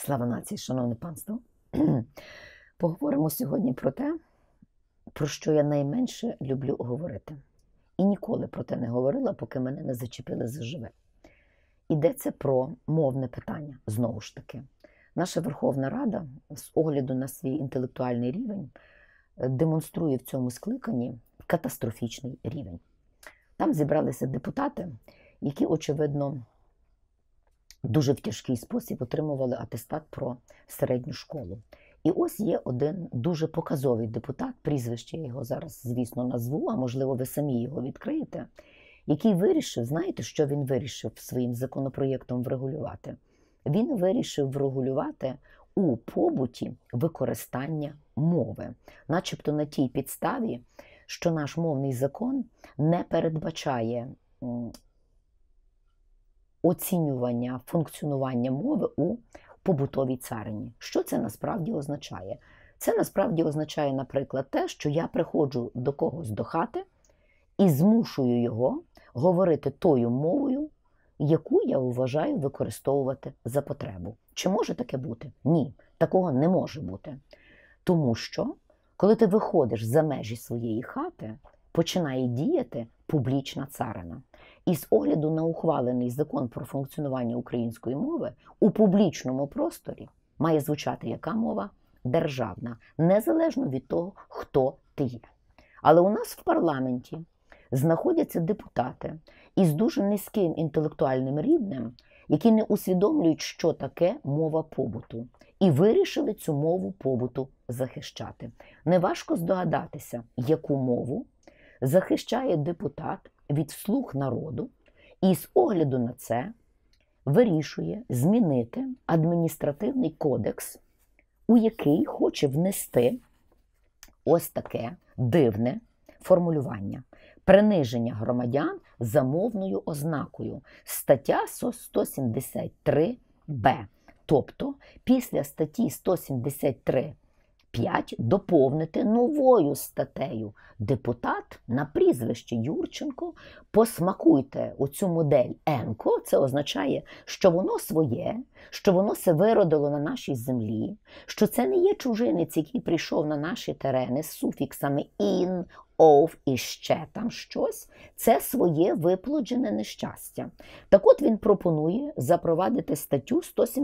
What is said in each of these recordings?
Слава нації, шановне панство! Поговоримо сьогодні про те, про що я найменше люблю говорити. І ніколи про те не говорила, поки мене не зачепили заживе. Йдеться про мовне питання, знову ж таки. Наша Верховна Рада, з огляду на свій інтелектуальний рівень, демонструє в цьому скликанні катастрофічний рівень. Там зібралися депутати, які, очевидно, дуже в тяжкий спосіб отримували атестат про середню школу. І ось є один дуже показовий депутат, прізвище я його зараз, звісно, назву, а можливо ви самі його відкриєте, який вирішив, знаєте, що він вирішив своїм законопроєктом врегулювати? Він вирішив врегулювати у побуті використання мови. Начебто на тій підставі, що наш мовний закон не передбачає оцінювання функціонування мови у побутовій царині. Що це насправді означає? Це насправді означає, наприклад, те, що я приходжу до когось до хати і змушую його говорити тою мовою, яку я вважаю використовувати за потребу. Чи може таке бути? Ні, такого не може бути. Тому що, коли ти виходиш за межі своєї хати, починає діяти публічна царина. І з огляду на ухвалений закон про функціонування української мови, у публічному просторі має звучати яка мова? Державна, незалежно від того, хто ти є. Але у нас в парламенті знаходяться депутати із дуже низьким інтелектуальним рівнем, які не усвідомлюють, що таке мова побуту, і вирішили цю мову побуту захищати. Неважко здогадатися, яку мову захищає депутат від «Слуг народу» і з огляду на це вирішує змінити адміністративний кодекс, у який хоче внести ось таке дивне формулювання. Приниження громадян за мовною ознакою. Стаття 173б. Тобто, після статті 173 5 доповнити новою статтею. Депутат на прізвище Юрченко, посмакуйте оцю модель ЕНКО, це означає, що воно своє, що воно се виродило на нашій землі, що це не є чужинець, який прийшов на наші терени з суфіксами «ін», «ов» і ще там щось, це своє виплоджене нещастя. Так от він пропонує запровадити статтю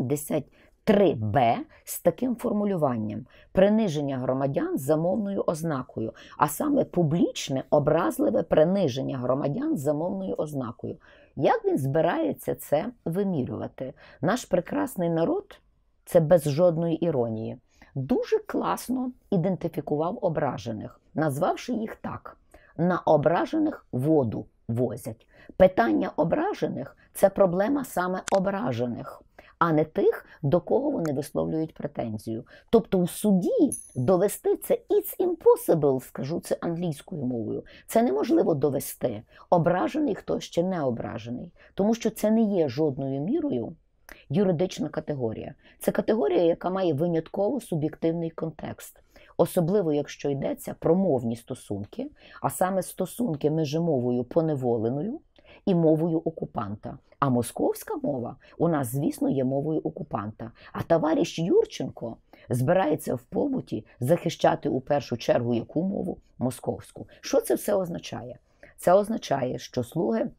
173б з таким формулюванням: приниження громадян за мовною ознакою, а саме публічне, образливе приниження громадян за мовною ознакою. Як він збирається це вимірювати? Наш прекрасний народ, це без жодної іронії, дуже класно ідентифікував ображених, назвавши їх так: на ображених воду возять. Питання ображених – це проблема саме ображених, а не тих, до кого вони висловлюють претензію. Тобто у суді довести це «it's impossible», скажу це англійською мовою. Це неможливо довести, ображений хтось чи не ображений, тому що це не є жодною мірою юридична категорія. Це категорія, яка має винятково суб'єктивний контекст. Особливо, якщо йдеться про мовні стосунки, а саме стосунки між мовою поневоленою і мовою окупанта. А московська мова у нас, звісно, є мовою окупанта. А товариш Юрченко збирається в побуті захищати у першу чергу яку мову? Московську. Що це все означає? Це означає, що слуги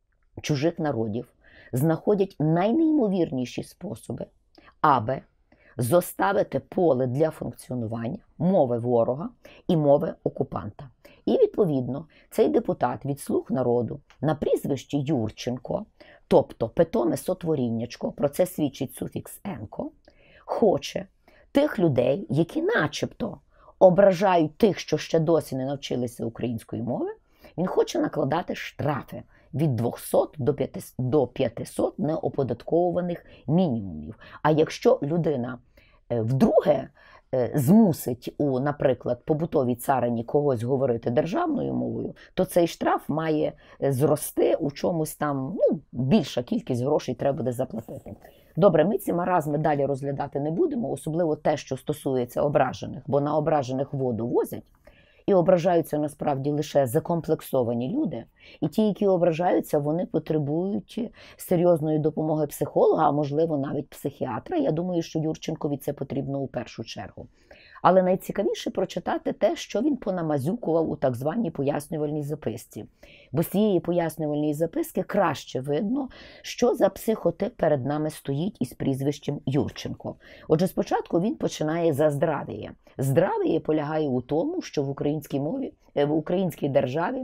чужих народів знаходять найнеймовірніші способи, аби зоставити поле для функціонування мови ворога і мови окупанта. І, відповідно, цей депутат від «Слуг народу» на прізвище Юрченко, тобто питоме сотворіннячко, про це свідчить суфікс «енко», хоче тих людей, які начебто ображають тих, що ще досі не навчилися української мови, він хоче накладати штрафи від 200 до 500 неоподатковуваних мінімумів. А якщо людина вдруге змусить у, наприклад, побутовій царині когось говорити державною мовою, то цей штраф має зрости у чомусь там, більша кількість грошей треба буде заплатити. Добре, ми ці маразми далі розглядати не будемо, особливо те, що стосується ображених, бо на ображених воду возять. І ображаються насправді лише закомплексовані люди. І ті, які ображаються, вони потребують серйозної допомоги психолога, а можливо навіть психіатра. Я думаю, що Юрченкові це потрібно у першу чергу. Але найцікавіше прочитати те, що він понамазюкував у так званій пояснювальній записці. Бо з цієї пояснювальної записки краще видно, що за психотип перед нами стоїть із прізвищем Юрченко. Отже, спочатку він починає за здравіє. Здравіє полягає у тому, що в українській державі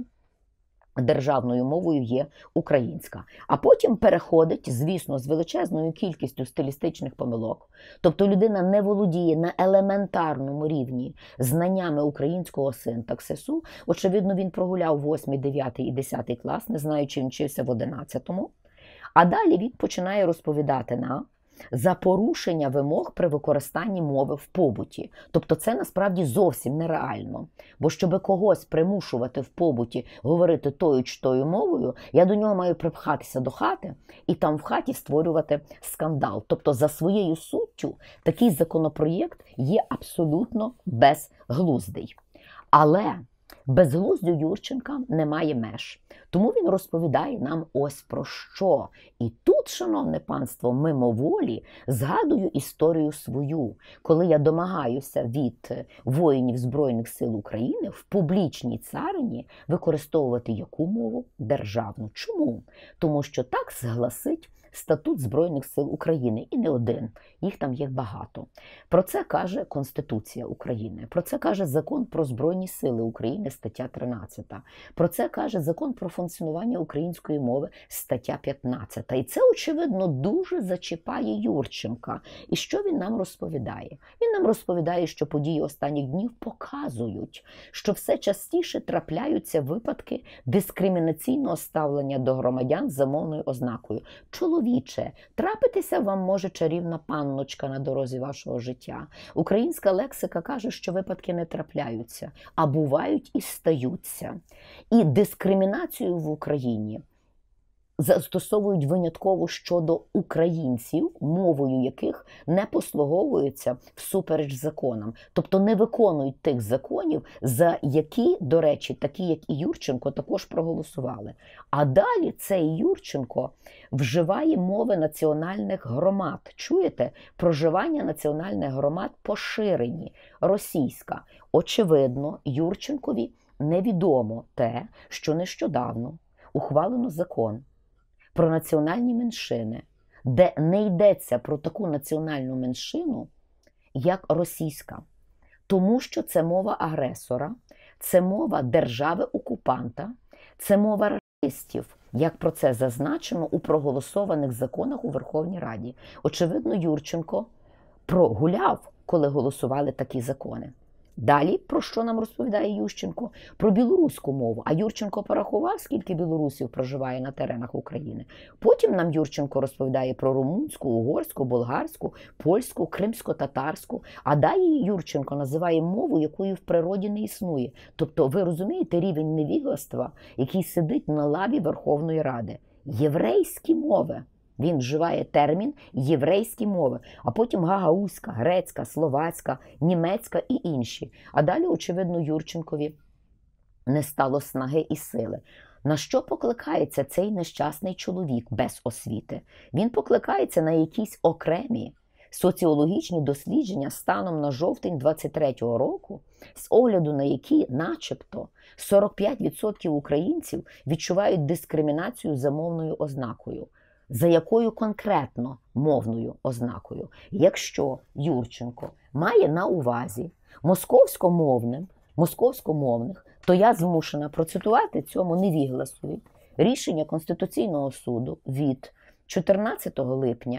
державною мовою є українська. А потім переходить, звісно, з величезною кількістю стилістичних помилок. Тобто людина не володіє на елементарному рівні знаннями українського синтаксису. Очевидно, він прогуляв 8, 9 і 10 клас, не знаю, чи він вчився в 11-му. А далі він починає розповідати нам за порушення вимог при використанні мови в побуті. Тобто це насправді зовсім нереально. Бо щоб когось примушувати в побуті говорити тою чи тою мовою, я до нього маю припхатися до хати і там в хаті створювати скандал. Тобто за своєю суттю такий законопроєкт є абсолютно безглуздий. Але безглуздю Юрченка немає меж. Тому він розповідає нам ось про що. І тут, шановне панство, мимоволі згадую історію свою, коли я домагаюся від воїнів Збройних сил України в публічній царині використовувати яку мову? Державну. Чому? Тому що так згласить Статут Збройних сил України. І не один. Їх там є багато. Про це каже Конституція України. Про це каже Закон про Збройні сили України, стаття 13. Про це каже Закон про функціонування української мови, стаття 15. І це, очевидно, дуже зачіпає Юрченка. І що він нам розповідає? Він нам розповідає, що події останніх днів показують, що все частіше трапляються випадки дискримінаційного ставлення до громадян за мовною ознакою. Чоловіче, трапитися вам може чарівна панночка на дорозі вашого життя. Українська лексика каже, що випадки не трапляються, а бувають і стаються. І дискримінацію в Україні застосовують винятково щодо українців, мовою яких не послуговуються всупереч законам. Тобто не виконують тих законів, за які, до речі, такі як і Юрченко, також проголосували. А далі цей Юрченко вживає мови національних громад. Чуєте? Проживання національних громад поширені. Російська. Очевидно, Юрченкові невідомо те, що нещодавно ухвалено закон про національні меншини, де не йдеться про таку національну меншину, як російська. Тому що це мова агресора, це мова держави-окупанта, це мова расистів, як про це зазначено у проголосованих законах у Верховній Раді. Очевидно, Юрченко прогуляв, коли голосували такі закони. Далі, про що нам розповідає Ющенко? Про білоруську мову. А Юрченко порахував, скільки білорусів проживає на теренах України. Потім нам Юрченко розповідає про румунську, угорську, болгарську, польську, кримсько-татарську. А далі Юрченко називає мову, якої в природі не існує. Тобто, ви розумієте рівень невігластва, який сидить на лаві Верховної Ради. Єврейські мови. Він вживає термін єврейські мови, а потім гагаузька, грецька, словацька, німецька і інші. А далі, очевидно, Юрченкові не стало снаги і сили. На що покликається цей нещасний чоловік без освіти? Він покликається на якісь окремі соціологічні дослідження станом на жовтень 23-го року, з огляду на які, начебто, 45% українців відчувають дискримінацію за мовною ознакою. За якою конкретно мовною ознакою? Якщо Юрченко має на увазі московськомовних, то я змушена процитувати цьому невігласові рішення Конституційного суду від 14 липня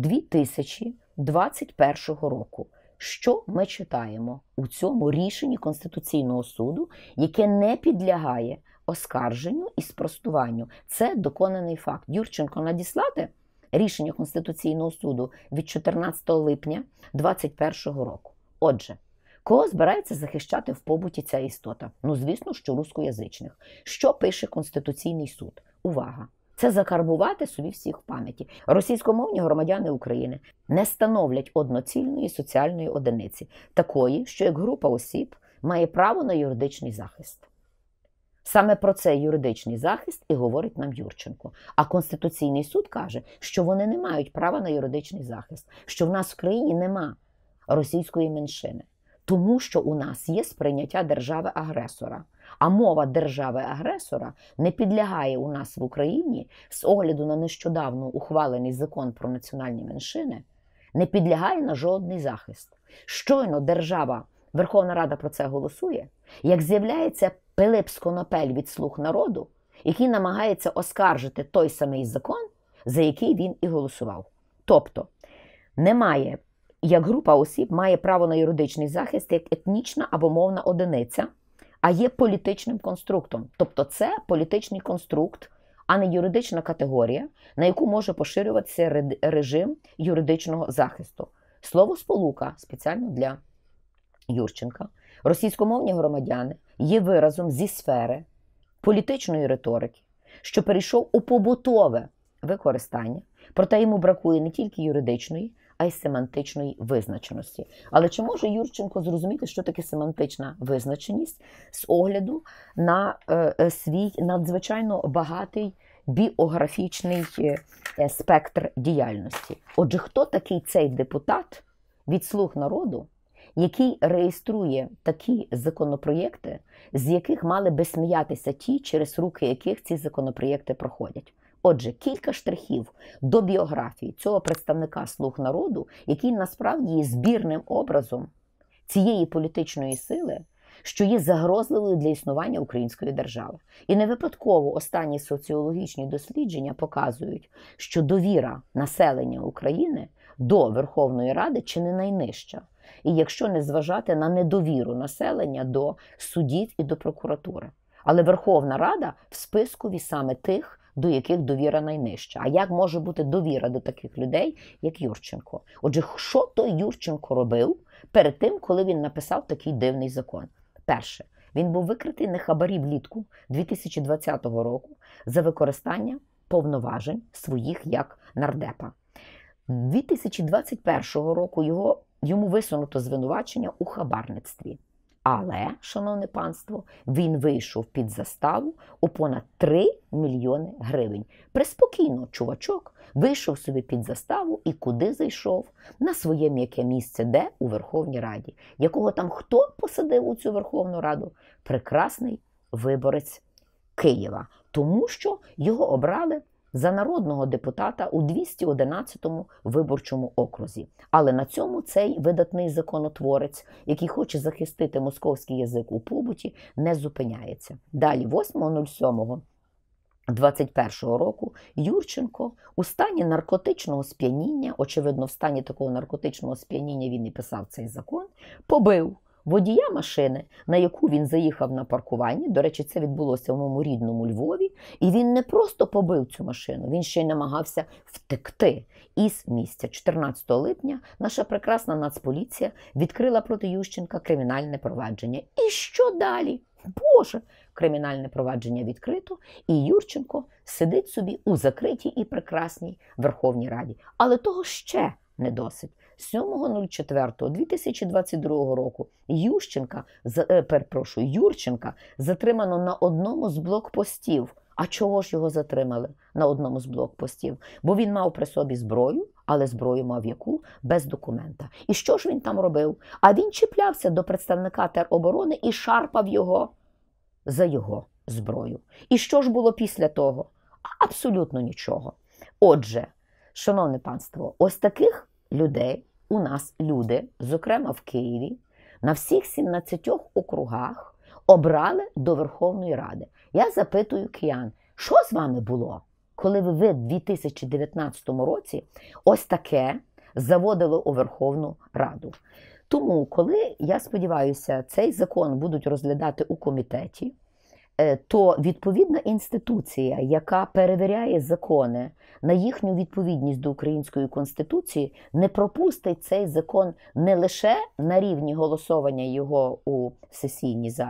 2021 року. Що ми читаємо у цьому рішенні Конституційного суду, яке не підлягає оскарженню і спростуванню? Це доконаний факт. Юрченко надіслати рішення Конституційного суду від 14 липня 2021 року. Отже, кого збирається захищати в побуті ця істота? Ну, звісно, що рускоязичних. Що пише Конституційний суд? Увага! Це закарбувати собі всіх в пам'яті. Російськомовні громадяни України не становлять одноцільної соціальної одиниці, такої, що як група осіб має право на юридичний захист. Саме про цей юридичний захист і говорить нам Юрченко. А Конституційний суд каже, що вони не мають права на юридичний захист, що в нас в країні нема російської меншини, тому що у нас є сприйняття держави-агресора. А мова держави-агресора не підлягає у нас в Україні, з огляду на нещодавно ухвалений закон про національні меншини, не підлягає на жодний захист. Щойно держава, Верховна Рада про це голосує, як з'являється Пилип Сконопель від «Слуг народу», який намагається оскаржити той самий закон, за який він і голосував. Тобто, немає, як група осіб має право на юридичний захист як етнічна або мовна одиниця, а є політичним конструктом. Тобто це політичний конструкт, а не юридична категорія, на яку може поширюватися режим юридичного захисту. Слово сполука, спеціально для Юрченка, російськомовні громадяни є виразом зі сфери політичної риторики, що перейшов у побутове використання, проте йому бракує не тільки юридичної, а й семантичної визначеності. Але чи може Юрченко зрозуміти, що таке семантична визначеність з огляду на свій надзвичайно багатий біографічний спектр діяльності? Отже, хто такий цей депутат від «Слуг народу», який реєструє такі законопроєкти, з яких мали би сміятися ті, через руки яких ці законопроєкти проходять? Отже, кілька штрихів до біографії цього представника «Слуг народу», який насправді є збірним образом цієї політичної сили, що є загрозливою для існування української держави. І не випадково останні соціологічні дослідження показують, що довіра населення України до Верховної Ради чи не найнижча. І якщо не зважати на недовіру населення до судів і до прокуратури. Але Верховна Рада в списку саме тих, до яких довіра найнижча. А як може бути довіра до таких людей, як Юрченко? Отже, що той Юрченко робив перед тим, коли він написав такий дивний закон? Перше, він був викритий на хабарі влітку 2020 року за використання повноважень своїх як нардепа. 2021 року йому висунуто звинувачення у хабарництві. Але, шановне панство, він вийшов під заставу у понад 3 мільйони гривень. Приспокійно, чувачок, вийшов собі під заставу і куди зайшов? На своє м'яке місце, де? У Верховній Раді. Якого там хто посадив у цю Верховну Раду? Прекрасний виборець Києва. Тому що його обрали за народного депутата у 211-му виборчому окрузі. Але на цьому цей видатний законотворець, який хоче захистити московський язик у побуті, не зупиняється. Далі, 8.07.21 року Юрченко у стані наркотичного сп'яніння, очевидно, в стані такого наркотичного сп'яніння він і писав цей закон, побив водія машини, на яку він заїхав на паркуванні. До речі, це відбулося в моєму рідному Львові. І він не просто побив цю машину, він ще й намагався втекти із місця. 14 липня наша прекрасна Нацполіція відкрила проти Ющенка кримінальне провадження. І що далі? Боже! Кримінальне провадження відкрито, і Юрченко сидить собі у закритій і прекрасній Верховній Раді. Але того ще не досить. 7.04.2022 року Юрченка затримано на одному з блокпостів. А чого ж його затримали на одному з блокпостів? Бо він мав при собі зброю, але зброю мав яку? Без документа. І що ж він там робив? А він чіплявся до представника тероборони і шарпав його за його зброю. І що ж було після того? Абсолютно нічого. Отже, шановне панство, ось таких людей у нас люди, зокрема в Києві, на всіх 17 округах обрали до Верховної Ради. Я запитую киян, що з вами було, коли ви в 2019 році ось таке заводили у Верховну Раду? Тому, коли, я сподіваюся, цей закон будуть розглядати у комітеті, то відповідна інституція, яка перевіряє закони на їхню відповідність до Української Конституції, не пропустить цей закон не лише на рівні голосування його у сесійній залі,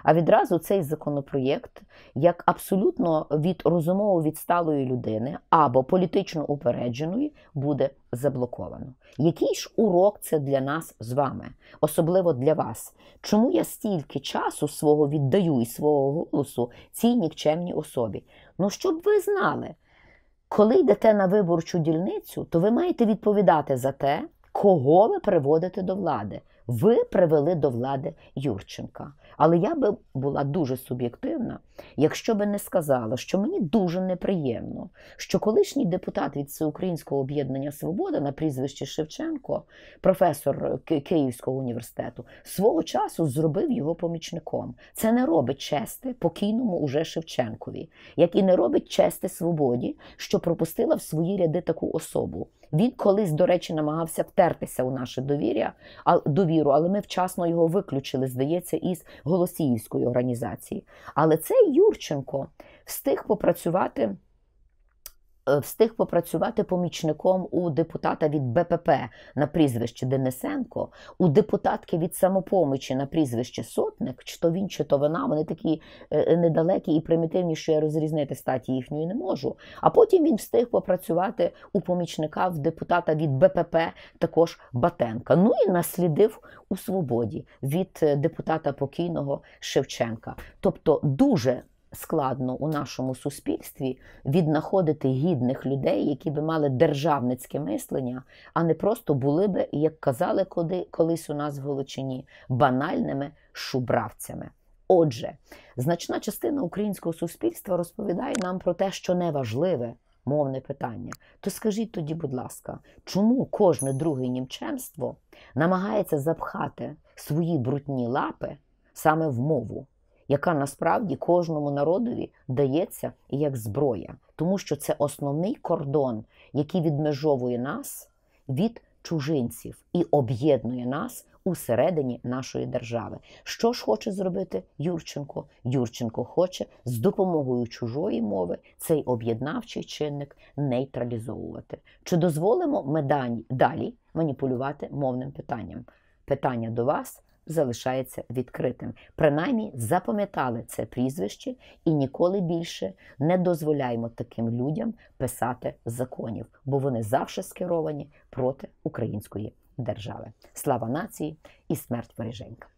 а відразу цей законопроєкт, як абсолютно від розумово відсталої людини або політично упередженої, буде заблоковано. Який ж урок це для нас з вами? Особливо для вас. Чому я стільки часу свого віддаю і свого голосу цій нікчемній особі? Ну, щоб ви знали, коли йдете на виборчу дільницю, то ви маєте відповідати за те, кого ви приводите до влади. Ви привели до влади Юрченка. Але я би була дуже суб'єктивна, якщо би не сказала, що мені дуже неприємно, що колишній депутат від Всеукраїнського об'єднання «Свобода» на прізвище Шевченко, професор Київського університету, свого часу зробив його помічником. Це не робить чести покійному уже Шевченкові, як і не робить чести «Свободі», що пропустила в свої ряди таку особу. Він колись, до речі, намагався втертися у наше довіру, але ми вчасно його виключили, здається, із Голосіївської організації. Але цей Юрченко встиг попрацювати помічником у депутата від БПП на прізвище Денисенко, у депутатки від Самопомочі на прізвище Сотник, чи то він, чи то вона, вони такі недалекі і примітивні, що я розрізнити статі їхньої не можу. А потім він встиг попрацювати у помічника в депутата від БПП, також Батенка. Ну і наслідив у «Свободі» від депутата покійного Шевченка. Тобто дуже складно у нашому суспільстві віднаходити гідних людей, які би мали державницьке мислення, а не просто були би, як казали колись у нас в Галичині, банальними шубравцями. Отже, значна частина українського суспільства розповідає нам про те, що неважливе мовне питання. То скажіть тоді, будь ласка, чому кожне друге німченство намагається запхати свої брудні лапи саме в мову, яка насправді кожному народові дається як зброя. Тому що це основний кордон, який відмежовує нас від чужинців і об'єднує нас усередині нашої держави. Що ж хоче зробити Юрченко? Юрченко хоче з допомогою чужої мови цей об'єднавчий чинник нейтралізовувати. Чи дозволимо ми далі маніпулювати мовним питанням? Питання до вас залишається відкритим. Принаймні запам'ятали це прізвище і ніколи більше не дозволяємо таким людям писати законів, бо вони завжди скеровані проти української держави. Слава нації і смерть воріженька!